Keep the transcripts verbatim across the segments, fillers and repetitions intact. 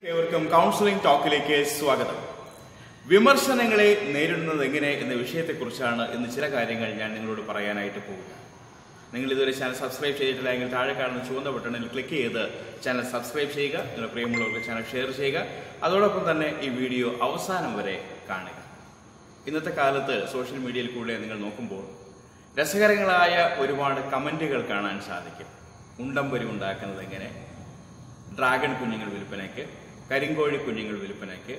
ഏവർക്കും കൗൺസിലിംഗ് ടോക്കിലേക്ക് സ്വാഗതം. വിമർശനങ്ങളെ നേരിടുന്നത് എങ്ങനെ എന്ന വിഷയത്തെക്കുറിച്ചാണ് ഇന്ന് ചില കാര്യങ്ങൾ ഞാൻ നിങ്ങളോട് പറയാനായിട്ട് പോകുക. നിങ്ങൾ ഇതുവരെ ചാനൽ സബ്സ്ക്രൈബ് ചെയ്തിട്ടില്ല എങ്കിൽ താഴെ കാണുന്ന ചുവന്ന ബട്ടണിൽ ക്ലിക്ക് ചെയ്ത് ചാനൽ സബ്സ്ക്രൈബ് ചെയ്യുക. നിങ്ങളുടെ പ്രിയമുള്ളവർക്ക് ചാനൽ ഷെയർ ചെയ്യുക. അതോടൊപ്പം തന്നെ ഈ വീഡിയോ അവസാനം വരെ കാണുക. ഇന്നത്തെ കാലത്ത് സോഷ്യൽ മീഡിയയിൽ കൂടെ നിങ്ങൾ നോക്കുമ്പോൾ രസകരങ്ങളായ ഒരുപാട് കമൻറ്റുകൾ കാണാൻ സാധിക്കും. ഉണ്ടംപൊരി ഉണ്ടാക്കുന്നത് എങ്ങനെ, ഡ്രാഗൺ കുഞ്ഞുങ്ങൾ വിൽപ്പനയ്ക്ക്, കരിങ്കോഴി കുഞ്ഞുങ്ങൾ വിൽപ്പനയ്ക്ക്,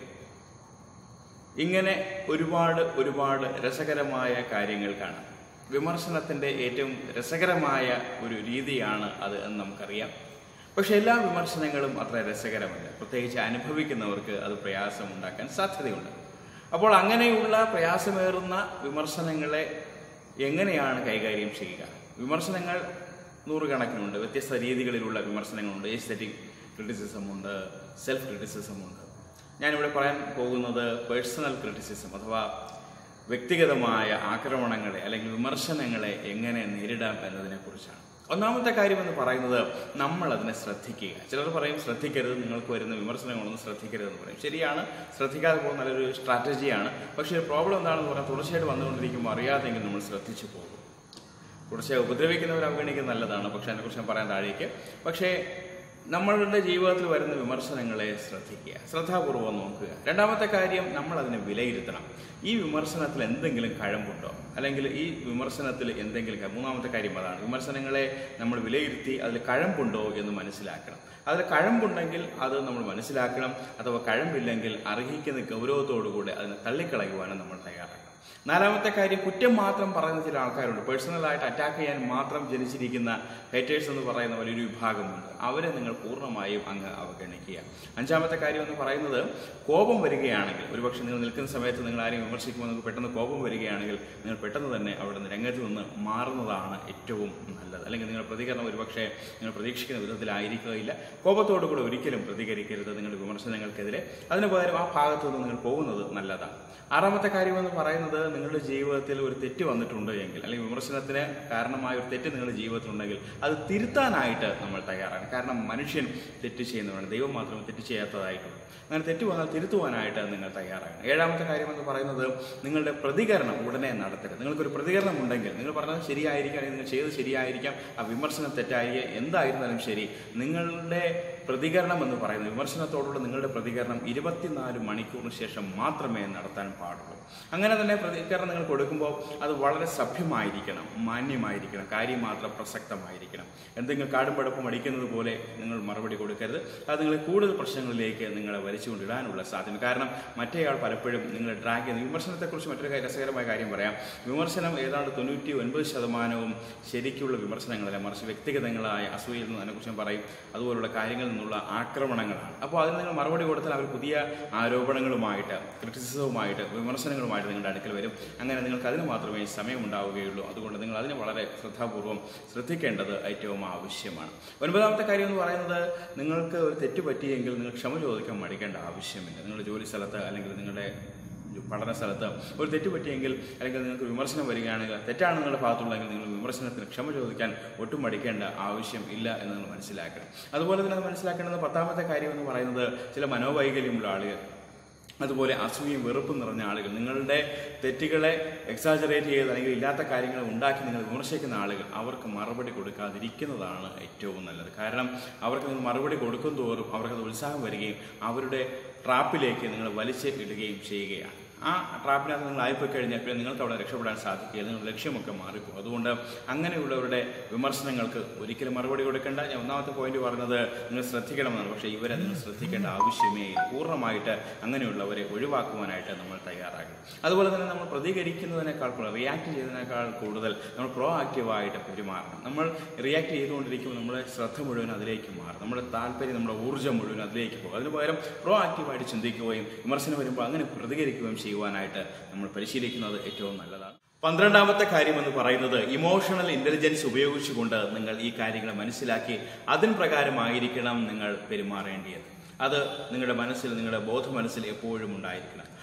ഇങ്ങനെ ഒരുപാട് ഒരുപാട് രസകരമായ കാര്യങ്ങൾ കാണാം. വിമർശനത്തിൻ്റെ ഏറ്റവും രസകരമായ ഒരു രീതിയാണ് അത് എന്ന് നമുക്കറിയാം. പക്ഷെ എല്ലാ വിമർശനങ്ങളും അത്ര രസകരമല്ല. പ്രത്യേകിച്ച് അനുഭവിക്കുന്നവർക്ക് അത് പ്രയാസം ഉണ്ടാക്കാൻ സാധ്യതയുണ്ട്. അപ്പോൾ അങ്ങനെയുള്ള പ്രയാസമേറുന്ന വിമർശനങ്ങളെ എങ്ങനെയാണ് കൈകാര്യം ചെയ്യുക? വിമർശനങ്ങൾ നൂറുകണക്കിനുണ്ട്. വ്യത്യസ്ത രീതികളിലുള്ള വിമർശനങ്ങളുണ്ട്. എസ്തെറ്റിക് ക്രിറ്റിസിസം ഉണ്ട്, സെൽഫ് ക്രിറ്റിസിസം ഉണ്ട്. ഞാനിവിടെ പറയാൻ പോകുന്നത് പേഴ്സണൽ ക്രിറ്റിസിസം അഥവാ വ്യക്തിഗതമായ ആക്രമണങ്ങളെ അല്ലെങ്കിൽ വിമർശനങ്ങളെ എങ്ങനെ നേരിടാം എന്നതിനെക്കുറിച്ചാണ്. ഒന്നാമത്തെ കാര്യം എന്ന് പറയുന്നത് നമ്മൾ അതിനെ ശ്രദ്ധിക്കുക. ചിലർ പറയും ശ്രദ്ധിക്കരുത്, നിങ്ങൾക്ക് വരുന്ന വിമർശനങ്ങളൊന്നും ശ്രദ്ധിക്കരുതെന്ന് പറയും. ശരിയാണ്, ശ്രദ്ധിക്കാതെ പോകുന്ന നല്ലൊരു സ്ട്രാറ്റജിയാണ്. പക്ഷേ പ്രോബ്ലം എന്താണെന്ന് പറഞ്ഞാൽ തുടർച്ചയായിട്ട് വന്നുകൊണ്ടിരിക്കുമ്പോൾ അറിയാതെങ്കിൽ നമ്മൾ ശ്രദ്ധിച്ചു പോകും. തുടർച്ചയായി ഉപദ്രവിക്കുന്നവർ അവഗണിക്കുന്നത് നല്ലതാണ്, പക്ഷെ അതിനെക്കുറിച്ച് ഞാൻ പറയാൻ താഴേക്ക്. പക്ഷേ നമ്മളുടെ ജീവിതത്തിൽ വരുന്ന വിമർശനങ്ങളെ ശ്രദ്ധിക്കുക, ശ്രദ്ധാപൂർവ്വം നോക്കുക. രണ്ടാമത്തെ കാര്യം, നമ്മൾ അതിനെ വിലയിരുത്തണം. ഈ വിമർശനത്തിൽ എന്തെങ്കിലും കഴമ്പുണ്ടോ, അല്ലെങ്കിൽ ഈ വിമർശനത്തിൽ എന്തെങ്കിലും. മൂന്നാമത്തെ കാര്യം അതാണ്, വിമർശനങ്ങളെ നമ്മൾ വിലയിരുത്തി അതിൽ കഴമ്പുണ്ടോ എന്ന് മനസ്സിലാക്കണം. അതിൽ കഴമ്പുണ്ടെങ്കിൽ അത് നമ്മൾ മനസ്സിലാക്കണം. അഥവാ കഴമ്പില്ലെങ്കിൽ അർഹിക്കുന്ന ഗൗരവത്തോടുകൂടെ അതിനെ തള്ളിക്കളയുവാനും നമ്മൾ തയ്യാറാക്കണം. നാലാമത്തെ കാര്യം, കുറ്റം മാത്രം പറയുന്ന ചില ആൾക്കാരുണ്ട്. പേഴ്സണലായിട്ട് അറ്റാക്ക് ചെയ്യാൻ മാത്രം ജനിച്ചിരിക്കുന്ന ഹേറ്റേഴ്സ് എന്ന് പറയുന്ന വലിയൊരു വിഭാഗമുണ്ട്. അവരെ നിങ്ങൾ പൂർണ്ണമായും അങ്ങ് അവഗണിക്കുക. അഞ്ചാമത്തെ കാര്യം എന്ന് പറയുന്നത്, കോപം വരികയാണെങ്കിൽ, ഒരുപക്ഷെ നിങ്ങൾ നിൽക്കുന്ന സമയത്ത് നിങ്ങൾ ആരെയും വിമർശിക്കുമ്പോൾ നിങ്ങൾക്ക് പെട്ടെന്ന് കോപം വരികയാണെങ്കിൽ നിങ്ങൾ പെട്ടെന്ന് തന്നെ അവിടെ നിന്ന് രംഗത്ത് നിന്ന് മാറുന്നതാണ് ഏറ്റവും നല്ലത്. അല്ലെങ്കിൽ നിങ്ങളുടെ പ്രതികരണം ഒരുപക്ഷെ നിങ്ങൾ പ്രതീക്ഷിക്കുന്ന വിധത്തിലായിരിക്കുകയില്ല. കോപത്തോടു കൂടെ ഒരിക്കലും പ്രതികരിക്കരുത് നിങ്ങളുടെ വിമർശനങ്ങൾക്കെതിരെ. അതിന് പകരം ആ ഭാഗത്തു നിന്ന് നിങ്ങൾ പോകുന്നത് നല്ലതാണ്. ആറാമത്തെ കാര്യം എന്ന് പറയുന്നത്, നിങ്ങളുടെ ജീവിതത്തിൽ ഒരു തെറ്റ് വന്നിട്ടുണ്ട് എങ്കിൽ, അല്ലെങ്കിൽ വിമർശനത്തിന് കാരണമായ ഒരു തെറ്റ് നിങ്ങളുടെ ജീവിതത്തിലുണ്ടെങ്കിൽ അത് തിരുത്താനായിട്ട് നമ്മൾ തയ്യാറാണ്. കാരണം മനുഷ്യൻ തെറ്റ് ചെയ്യുന്നവരാണ്, ദൈവം മാത്രമേ തെറ്റ് ചെയ്യാത്തതായിട്ടുള്ളൂ. അങ്ങനെ തെറ്റ് വന്നാൽ തിരുത്തുവാനായിട്ട് നിങ്ങൾ തയ്യാറാണ്. ഏഴാമത്തെ കാര്യം എന്ന് പറയുന്നത്, നിങ്ങളുടെ പ്രതികരണം ഉടനെ നടത്തരുത്. നിങ്ങൾക്കൊരു പ്രതികരണം ഉണ്ടെങ്കിൽ, നിങ്ങൾ പറഞ്ഞത് ശരിയായിരിക്കാം, അല്ലെങ്കിൽ നിങ്ങൾ ചെയ്തത് ശരിയായിരിക്കാം, ആ വിമർശനം തെറ്റായിരിക്കാം, എന്തായിരുന്നാലും ശരി, നിങ്ങളുടെ പ്രതികരണം എന്ന് പറയുന്നത്, വിമർശനത്തോടുള്ള നിങ്ങളുടെ പ്രതികരണം ഇരുപത്തിനാല് മണിക്കൂറിന് ശേഷം മാത്രമേ നടത്താൻ പാടുള്ളൂ. അങ്ങനെ തന്നെ പ്രതികരണം നിങ്ങൾ കൊടുക്കുമ്പോൾ അത് വളരെ സഭ്യമായിരിക്കണം, മാന്യമായിരിക്കണം, കാര്യം മാത്രം പ്രസക്തമായിരിക്കണം. എന്തെങ്കിലും കാടും പടപ്പും അടിക്കുന്നത് പോലെ നിങ്ങൾ മറുപടി കൊടുക്കരുത്. അത് നിങ്ങളെ കൂടുതൽ പ്രശ്നങ്ങളിലേക്ക് നിങ്ങളെ വലിച്ചുകൊണ്ടിടാനുള്ള സാധ്യത. കാരണം മറ്റേയാൾ പലപ്പോഴും നിങ്ങളെ ഡ്രാഗ് ചെയ്യുന്ന. വിമർശനത്തെക്കുറിച്ച് മറ്റൊരു രസകരമായ കാര്യം പറയാം. വിമർശനം ഏതാണ്ട് തൊണ്ണൂറ്റി ഒൻപത് ശതമാനവും ശരിക്കുള്ള വിമർശനങ്ങളല്ല, മറിച്ച് വ്യക്തിഗതങ്ങളായ അസൂയയിൽ നിന്ന് അതിനെക്കുറിച്ച് ഞാൻ പറയും, അതുപോലുള്ള കാര്യങ്ങളിൽ നിന്നുള്ള ആക്രമണങ്ങളാണ്. അപ്പോൾ അതിന് നിങ്ങൾ മറുപടി കൊടുത്താൽ അവർ പുതിയ ആരോപണങ്ങളുമായിട്ട്, ക്രിറ്റിസിസവുമായിട്ട്, വിമർശനങ്ങളുമായിട്ട് നിങ്ങളുടെ അടുക്കൽ വരും. അങ്ങനെ നിങ്ങൾക്ക് അതിന് മാത്രമേ സമയമുണ്ടാവുകയുള്ളൂ. അതുകൊണ്ട് നിങ്ങൾ അതിനെ വളരെ ശ്രദ്ധാപൂർവ്വം ശ്രദ്ധിക്കേണ്ടത് ഏറ്റവും ആവശ്യമാണ്. ഒൻപതാമത്തെ കാര്യം എന്ന് പറയുന്നത്, നിങ്ങൾക്ക് ഒരു തെറ്റ് പറ്റിയെങ്കിൽ നിങ്ങൾ ക്ഷമ ചോദിക്കാൻ മടിക്കേണ്ട ആവശ്യമില്ല. നിങ്ങളുടെ ജോലി സ്ഥലത്ത് അല്ലെങ്കിൽ നിങ്ങളുടെ പഠന സ്ഥലത്ത് ഒരു തെറ്റ് പറ്റിയെങ്കിൽ, അല്ലെങ്കിൽ നിങ്ങൾക്ക് വിമർശനം വരികയാണെങ്കിൽ, തെറ്റാണ് നിങ്ങളുടെ ഭാഗത്തുള്ളതെങ്കിൽ നിങ്ങൾ വിമർശനത്തിന് ക്ഷമ ചോദിക്കാൻ ഒട്ടും മടിക്കേണ്ട ആവശ്യം ഇല്ല എന്ന് നിങ്ങൾ മനസ്സിലാക്കണം. അതുപോലെ തന്നെ അത് മനസ്സിലാക്കേണ്ടത് പത്താമത്തെ കാര്യം എന്ന് പറയുന്നത്, ചില മനോവൈകല്യമുള്ള ആളുകൾ, അതുപോലെ അസൂയയും വെറുപ്പും നിറഞ്ഞ ആളുകൾ, നിങ്ങളുടെ തെറ്റുകളെ എക്സാജറേറ്റ് ചെയ്ത് അല്ലെങ്കിൽ ഇല്ലാത്ത കാര്യങ്ങൾ ഉണ്ടാക്കി നിങ്ങൾ വിമർശിക്കുന്ന ആളുകൾ, അവർക്ക് മറുപടി കൊടുക്കാതിരിക്കുന്നതാണ് ഏറ്റവും നല്ലത്. കാരണം അവർക്ക് നിങ്ങൾ മറുപടി കൊടുക്കും തോറും അവർക്കത് ഉത്സാഹം വരികയും അവരുടെ ട്രാപ്പിലേക്ക് നിങ്ങൾ വലിച്ച് ഇടുകയും ചെയ്യുകയാണ്. ആ ട്രാപ്പിനകത്ത് നിങ്ങൾ ആയിപ്പോയി കഴിഞ്ഞാൽ പിന്നെ നിങ്ങൾക്ക് അവിടെ രക്ഷപ്പെടാൻ സാധിക്കുകയില്ല, നിങ്ങളുടെ ലക്ഷ്യമൊക്കെ മാറിപ്പോകും. അതുകൊണ്ട് അങ്ങനെയുള്ളവരുടെ വിമർശനങ്ങൾക്ക് ഒരിക്കലും മറുപടി കൊടുക്കേണ്ട. ഞാൻ ഒന്നാമത്തെ പോയിന്റ് പറഞ്ഞത് നിങ്ങൾ ശ്രദ്ധിക്കണമെന്നാണ്. പക്ഷേ ഇവരെ നിങ്ങൾ ശ്രദ്ധിക്കേണ്ട ആവശ്യമേ ഇല്ല. പൂർണ്ണമായിട്ട് അങ്ങനെയുള്ളവരെ ഒഴിവാക്കുവാനായിട്ട് നമ്മൾ തയ്യാറാകണം. അതുപോലെ തന്നെ നമ്മൾ പ്രതികരിക്കുന്നതിനേക്കാൾ കൂടുതൽ, റിയാക്ട് ചെയ്യുന്നതിനേക്കാൾ കൂടുതൽ നമ്മൾ പ്രോ ആക്റ്റീവായിട്ട് പെരുമാറണം. നമ്മൾ റിയാക്ട് ചെയ്തുകൊണ്ടിരിക്കുമ്പോൾ നമ്മുടെ ശ്രദ്ധ മുഴുവൻ അതിലേക്ക് മാറും, നമ്മുടെ താല്പര്യം, നമ്മുടെ ഊർജ്ജം മുഴുവൻ അതിലേക്ക് പോകും. അതിന് പകരം പ്രോ ആക്റ്റീവായിട്ട് ചിന്തിക്കുകയും വിമർശനം വരുമ്പോൾ അങ്ങനെ പ്രതികരിക്കുകയും ചെയ്യും ചെയ്യുവാനായിട്ട് നമ്മൾ പരിശീലിക്കുന്നത് ഏറ്റവും നല്ലതാണ്. പന്ത്രണ്ടാമത്തെ കാര്യം എന്ന് പറയുന്നത്, ഇമോഷണൽ ഇന്റലിജൻസ് ഉപയോഗിച്ചുകൊണ്ട് നിങ്ങൾ ഈ കാര്യങ്ങൾ മനസ്സിലാക്കി അതിന് പ്രകാരമായിരിക്കണം നിങ്ങൾ പെരുമാറേണ്ടത്. അത് നിങ്ങളുടെ മനസ്സിൽ, നിങ്ങളുടെ ബോധ മനസ്സിൽ എപ്പോഴും ഉണ്ടായിരിക്കണം.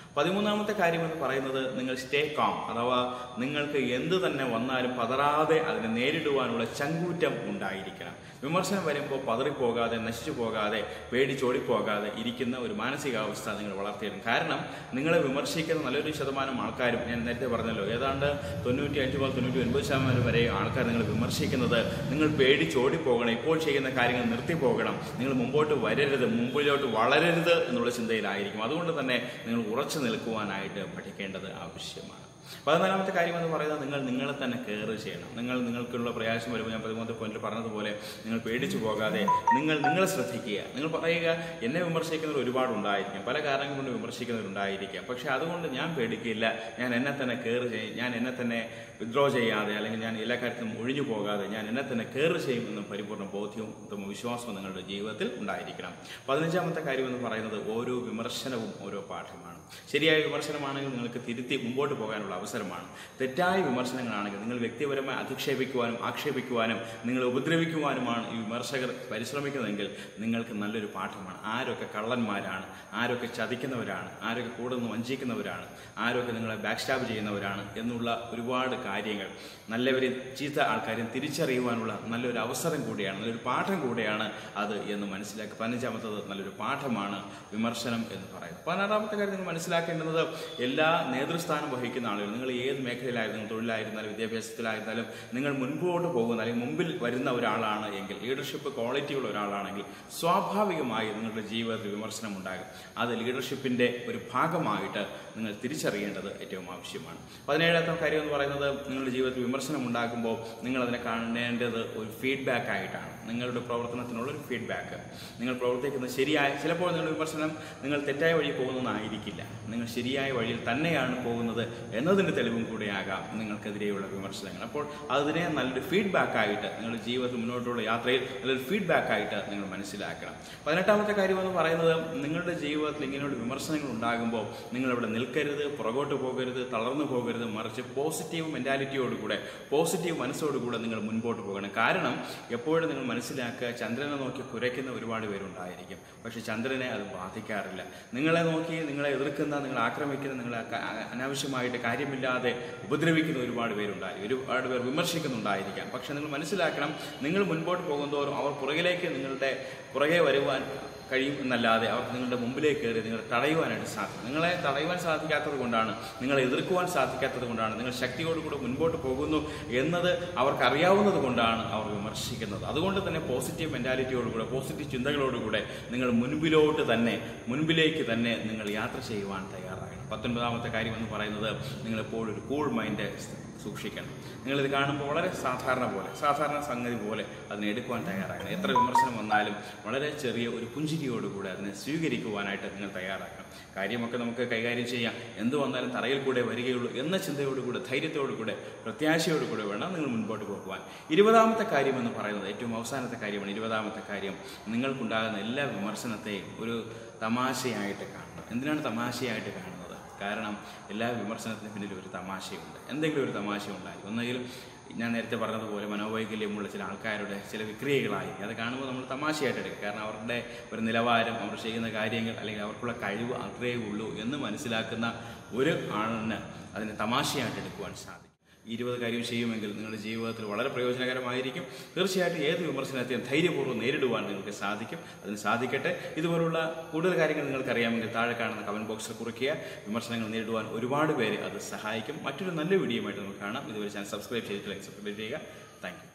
പതിമൂന്നാമത്തെ കാര്യം എന്ന് പറയുന്നത് നിങ്ങൾ സ്റ്റേ കാം, അഥവാ നിങ്ങൾക്ക് എന്ത് തന്നെ വന്നാലും പതറാതെ അതിനെ നേരിടുവാനുള്ള ചങ്കൂറ്റം ഉണ്ടായിരിക്കണം. വിമർശനം വരുമ്പോൾ പതറിപ്പോകാതെ, നശിച്ചു പോകാതെ, പേടിച്ചോടിപ്പോകാതെ ഇരിക്കുന്ന ഒരു മാനസികാവസ്ഥ നിങ്ങൾ വളർത്തിയെടുക്കും. കാരണം നിങ്ങളെ വിമർശിക്കുന്ന നല്ലൊരു ശതമാനം ആൾക്കാരും, ഞാൻ നേരത്തെ പറഞ്ഞല്ലോ, ഏതാണ്ട് തൊണ്ണൂറ്റി അഞ്ച് മുതൽ തൊണ്ണൂറ്റി ഒൻപത് ശതമാനം വരെ ആൾക്കാർ നിങ്ങൾ വിമർശിക്കുന്നത് നിങ്ങൾ പേടിച്ചോടിപ്പോകണം, ഇപ്പോൾ ചെയ്യുന്ന കാര്യങ്ങൾ നിർത്തിപ്പോകണം, നിങ്ങൾ മുമ്പോട്ട് വരരുത്, മുമ്പിലോട്ട് വളരരുത് എന്നുള്ള ചിന്തയിലായിരിക്കും. അതുകൊണ്ട് തന്നെ നിങ്ങൾ ഉറച്ചു നിൽക്കുവാനായിട്ട് പഠിക്കേണ്ടത് ആവശ്യമാണ്. പതിനാലാമത്തെ കാര്യം എന്ന് പറയുന്നത് നിങ്ങൾ നിങ്ങളെ തന്നെ കെയർ ചെയ്യണം. നിങ്ങൾ നിങ്ങൾക്കുള്ള പ്രയാസം വരുമ്പോൾ ഞാൻ പതിമൂന്നത്തെ പോയിന്റിൽ പറഞ്ഞതുപോലെ നിങ്ങൾ പേടിച്ചു പോകാതെ നിങ്ങൾ നിങ്ങളെ ശ്രദ്ധിക്കുക. നിങ്ങൾ പറയുക, എന്നെ വിമർശിക്കുന്നവർ ഒരുപാടുണ്ടായിരിക്കും, പല കാരണങ്ങൾ കൊണ്ട് വിമർശിക്കുന്നവരുണ്ടായിരിക്കാം, പക്ഷേ അതുകൊണ്ട് ഞാൻ പേടിക്കില്ല, ഞാൻ എന്നെ തന്നെ കെയർ ചെയ്യും, ഞാൻ എന്നെ തന്നെ വിത്ഡ്രോ ചെയ്യാതെ, അല്ലെങ്കിൽ ഞാൻ എല്ലാ കാര്യത്തിലും ഒഴിഞ്ഞു പോകാതെ ഞാൻ എന്നെ തന്നെ കെയർ ചെയ്യും എന്നും പരിപൂർണ്ണ ബോധ്യവും ഉത്തമ വിശ്വാസവും നിങ്ങളുടെ ജീവിതത്തിൽ ഉണ്ടായിരിക്കണം. പതിനഞ്ചാമത്തെ കാര്യം എന്ന് പറയുന്നത് ഓരോ വിമർശനവും ഓരോ പാഠമാണ്. ശരിയായ വിമർശനമാണെങ്കിൽ നിങ്ങൾക്ക് തിരുത്തി മുമ്പോട്ട് പോകാനുള്ള അവസരമാണ്. തെറ്റായ വിമർശനങ്ങളാണെങ്കിൽ നിങ്ങൾ വ്യക്തിപരമായി അധിക്ഷേപിക്കുവാനും ആക്ഷേപിക്കുവാനും നിങ്ങളെ ഉപദ്രവിക്കുവാനുമാണ് ഈ വിമർശകർ പരിശ്രമിക്കുന്നതെങ്കിൽ നിങ്ങൾക്ക് നല്ലൊരു പാഠമാണ്. ആരൊക്കെ കള്ളന്മാരാണ്, ആരൊക്കെ ചതിക്കുന്നവരാണ്, ആരൊക്കെ കൂടെ നിന്ന് വഞ്ചിക്കുന്നവരാണ്, ആരൊക്കെ നിങ്ങളെ ബാക്ക് സ്റ്റാബ് ചെയ്യുന്നവരാണ് എന്നുള്ള ഒരുപാട് കാര്യങ്ങൾ നല്ലവരും ചീത്ത ആൾക്കാരും തിരിച്ചറിയുവാനുള്ള നല്ലൊരു അവസരം കൂടിയാണ്, നല്ലൊരു പാഠം കൂടിയാണ് അത് എന്ന് മനസ്സിലാക്കി. പതിനഞ്ചാമത്തത് നല്ലൊരു പാഠമാണ് വിമർശനം എന്ന് പറയുന്നത്. പതിനാറാമത്തെ കാര്യം നിങ്ങൾ മനസ്സിലാക്കേണ്ടത് എല്ലാ നേതൃസ്ഥാനം വഹിക്കുന്ന ആളുകൾ, നിങ്ങൾ ഏത് മേഖലയിലായിരുന്നാലും, തൊഴിലായിരുന്നാലും വിദ്യാഭ്യാസത്തിലായിരുന്നാലും നിങ്ങൾ മുൻപോട്ട് പോകുന്ന അല്ലെങ്കിൽ മുമ്പിൽ വരുന്ന ഒരാളാണ് എങ്കിൽ, ലീഡർഷിപ്പ് ക്വാളിറ്റിയുള്ള ഒരാളാണെങ്കിൽ സ്വാഭാവികമായി നിങ്ങളുടെ ജീവിതത്തിൽ വിമർശനം ഉണ്ടാകും. അത് ലീഡർഷിപ്പിൻ്റെ ഒരു ഭാഗമായിട്ട് നിങ്ങൾ തിരിച്ചറിയേണ്ടത് ഏറ്റവും ആവശ്യമാണ്. പതിനേഴാമത്തെ കാര്യം എന്ന് പറയുന്നത് നിങ്ങളുടെ ജീവിതത്തിൽ വിമർശനം ഉണ്ടാകുമ്പോൾ നിങ്ങൾ അതിനെ കാണേണ്ടത് ഒരു ഫീഡ്ബാക്ക് ആയിട്ടാണ്. നിങ്ങളുടെ പ്രവർത്തനത്തിനുള്ള ഒരു ഫീഡ്ബാക്ക്, നിങ്ങൾ പ്രവർത്തിക്കുന്നത് ശരിയായ, ചിലപ്പോൾ നിങ്ങളുടെ വിമർശനം നിങ്ങൾ തെറ്റായ വഴി പോകുന്നതായിരിക്കില്ല, നിങ്ങൾ ശരിയായ വഴിയിൽ തന്നെയാണ് പോകുന്നത് എന്നതിൻ്റെ തെളിവും കൂടെയാകാം നിങ്ങൾക്കെതിരെയുള്ള വിമർശനങ്ങൾ. അപ്പോൾ അതിനെ നല്ലൊരു ഫീഡ്ബാക്കായിട്ട് നിങ്ങളുടെ ജീവിതത്തിൽ മുന്നോട്ടുള്ള യാത്രയിൽ നല്ലൊരു ഫീഡ്ബാക്കായിട്ട് നിങ്ങൾ മനസ്സിലാക്കണം. പതിനെട്ടാമത്തെ കാര്യം എന്ന് പറയുന്നത് നിങ്ങളുടെ ജീവിതത്തിൽ ഇങ്ങനെയുള്ള വിമർശനങ്ങൾ ഉണ്ടാകുമ്പോൾ നിങ്ങളിവിടെ നിൽക്കരുത്, പുറകോട്ട് പോകരുത്, തളർന്നു പോകരുത്, മറിച്ച് പോസിറ്റീവ് മെൻറ്റാലിറ്റിയോടുകൂടെ, പോസിറ്റീവ് മനസ്സോടുകൂടെ നിങ്ങൾ മുൻപോട്ട് പോകണം. കാരണം എപ്പോഴും നിങ്ങൾ മനസ്സിലാക്കുക, ചന്ദ്രനെ നോക്കി കുരയ്ക്കുന്ന ഒരുപാട് പേരുണ്ടായിരിക്കും, പക്ഷെ ചന്ദ്രനെ അത് ബാധിക്കാറില്ല. നിങ്ങളെ നോക്കി നിങ്ങളെ എതിർക്കുന്ന, നിങ്ങളെ ആക്രമിക്കുന്ന, നിങ്ങളെ അനാവശ്യമായിട്ട് കാര്യമില്ലാതെ ഉപദ്രവിക്കുന്ന ഒരുപാട് പേരുണ്ടായിരിക്കും, ഒരുപാട് പേർ വിമർശിക്കുന്നുണ്ടായിരിക്കാം. പക്ഷെ നിങ്ങൾ മനസ്സിലാക്കണം, നിങ്ങൾ മുൻപോട്ട് പോകുന്നതോറും അവർ പുറകിലേക്ക് നിങ്ങളുടെ പുറകെ വരുവാൻ കഴിയും എന്നല്ലാതെ അവർക്ക് നിങ്ങളുടെ മുമ്പിലേക്ക് കയറി നിങ്ങളെ തടയുവാനായിട്ട് സാധിക്കും. നിങ്ങളെ തടയുവാൻ സാധിക്കാത്തത് കൊണ്ടാണ്, നിങ്ങളെ എതിർക്കുവാൻ സാധിക്കാത്തത് കൊണ്ടാണ്, നിങ്ങൾ ശക്തിയോടുകൂടെ മുൻപോട്ട് പോകുന്നു എന്നത് അവർക്കറിയാവുന്നത് കൊണ്ടാണ് അവർ വിമർശിക്കുന്നത്. അതുകൊണ്ട് തന്നെ പോസിറ്റീവ് മെൻറ്റാലിറ്റിയോടുകൂടെ, പോസിറ്റീവ് ചിന്തകളോടുകൂടെ നിങ്ങൾ മുൻപിലോട്ട് തന്നെ, മുൻപിലേക്ക് തന്നെ നിങ്ങൾ യാത്ര ചെയ്യുവാൻ തയ്യാറാകണം. പത്തൊൻപതാമത്തെ കാര്യം എന്ന് പറയുന്നത് നിങ്ങളെപ്പോഴും ഒരു കൂൾ മൈൻഡ് സൂക്ഷിക്കണം. നിങ്ങളിത് കാണുമ്പോൾ വളരെ സാധാരണ പോലെ, സാധാരണ സംഗതി പോലെ അതിനെ എടുക്കുവാൻ തയ്യാറാക്കണം. എത്ര വിമർശനം വന്നാലും വളരെ ചെറിയ ഒരു പുഞ്ചിരിയോടുകൂടെ അതിനെ സ്വീകരിക്കുവാനായിട്ട് നിങ്ങൾ തയ്യാറാക്കണം. കാര്യമൊക്കെ നമുക്ക് കൈകാര്യം ചെയ്യാം, എന്ത് വന്നാലും തറയിൽ കൂടെ വരികയുള്ളൂ എന്ന ചിന്തയോടുകൂടെ, ധൈര്യത്തോടുകൂടെ, പ്രത്യാശയോടുകൂടെ വേണം നിങ്ങൾ മുൻപോട്ട് പോകുവാൻ. ഇരുപതാമത്തെ കാര്യം എന്ന് പറയുന്നത് ഏറ്റവും അവസാനത്തെ കാര്യമാണ്. ഇരുപതാമത്തെ കാര്യം, നിങ്ങൾക്കുണ്ടാകുന്ന എല്ലാ വിമർശനത്തെയും ഒരു തമാശയായിട്ട് കാണണം. എന്തിനാണ് തമാശയായിട്ട് കാണുന്നത്? കാരണം എല്ലാ വിമർശനത്തിന് പിന്നിൽ ഒരു തമാശയുണ്ട്, എന്തെങ്കിലും ഒരു തമാശ ഉണ്ടായി. ഒന്നെങ്കിലും ഞാൻ നേരത്തെ പറഞ്ഞതുപോലെ മനോവൈകല്യമുള്ള ചില ആൾക്കാരുടെ ചില വിക്രിയകളായി അത് കാണുമ്പോൾ നമ്മൾ തമാശയായിട്ട് എടുക്കും. കാരണം അവരുടെ ഒരു നിലവാരം, അവർ ചെയ്യുന്ന കാര്യങ്ങൾ, അല്ലെങ്കിൽ അവർക്കുള്ള കഴിവ് അത്രയേ ഉള്ളൂ എന്ന് മനസ്സിലാക്കുന്ന ഒരു ആളിന് അതിനെ തമാശയായിട്ട് എടുക്കുവാൻ സാധിക്കും. ഇരുപത് കാര്യം ചെയ്യുമെങ്കിൽ നിങ്ങളുടെ ജീവിതത്തിൽ വളരെ പ്രയോജനകരമായിരിക്കും. തീർച്ചയായിട്ടും ഏത് വിമർശനത്തെയും ധൈര്യപൂർവ്വം നേരിടുവാൻ നിങ്ങൾക്ക് സാധിക്കും. അതിന് സാധിക്കട്ടെ. ഇതുപോലുള്ള കൂടുതൽ കാര്യങ്ങൾ നിങ്ങൾക്കറിയാമെങ്കിൽ താഴെ കാണുന്ന കമൻറ്റ് ബോക്സിൽ കുറിക്കുക. വിമർശനങ്ങൾ നേരിടുവാൻ ഒരുപാട് പേര് അത് സഹായിക്കും. മറ്റൊരു നല്ല വീഡിയോയുമായിട്ട് നമുക്ക് കാണാം. ഇതുവരെ ചാനൽ സബ്സ്ക്രൈബ് ചെയ്തിട്ടില്ലെങ്കിൽ സബ്സ്ക്രൈബ് ചെയ്യുക. Thank U.